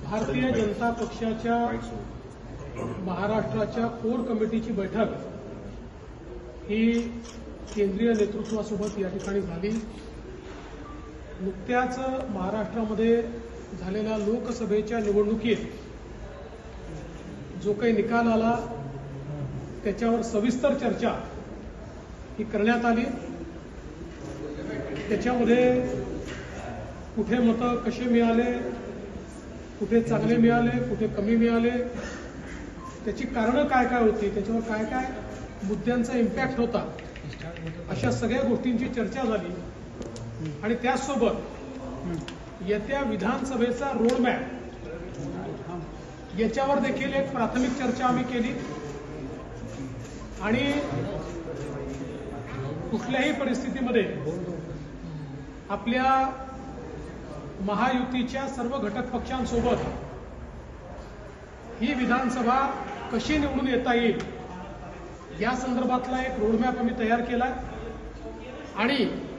भारतीय जनता पक्षाच्या महाराष्ट्राच्या कोर कमिटीची बैठक ही केंद्रीय नेतृत्वासोबत या ठिकाणी झाली। नुकत्याच महाराष्ट्रामध्ये झालेल्या लोकसभेच्या निवडणुकीत जो काही निकाल आला त्याच्यावर सविस्तर चर्चा ही करण्यात आली। त्याच्यामध्ये कुठे मतं कसे मिळाले, कुठे चांगले मिळाले, कुठे कमी मिळाले, त्याची कारणं काय काय होती, त्याच्यावर काय काय मुद्द्यांचा इम्पॅक्ट होता, अशा सगळ्या गोष्टींची चर्चा झाली। आणि त्याचसोबत येत्या विधानसभेचा रोडमॅप याच्यावर देखील एक प्राथमिक चर्चा आम्ही केली। आणि कुठल्याही परिस्थितीमध्ये आपल्या महायुतीच्या सर्व घटक पक्षांसोबत ही विधानसभा कशी निवडून येता येईल या संदर्भातला एक रोडमॅप आम्ही तयार केला। आणि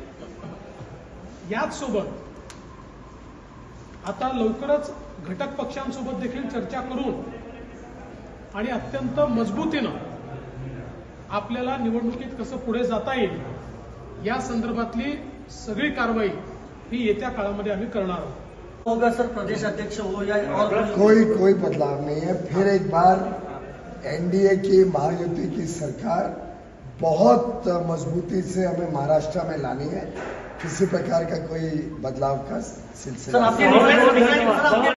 याच सोबत आता लवकरच घटक पक्षांसोबत देखील चर्चा करून आणि अत्यंत मजबूतीनं आपल्याला निवडणुकीत कसं पुढे जाता येईल या संदर्भातली सगळी कारवाई ही येत्या काळामध्ये आम्ही करणार आहोत। होगा सर प्रदेश अध्यक्ष हो या और कोई बदलाव नहीं है। फिर एक बार एनडीए की महायुति की सरकार बहुत मजबूती से हमें महाराष्ट्र में लानी है। किसी प्रकार का कोई बदलाव का सिलसिला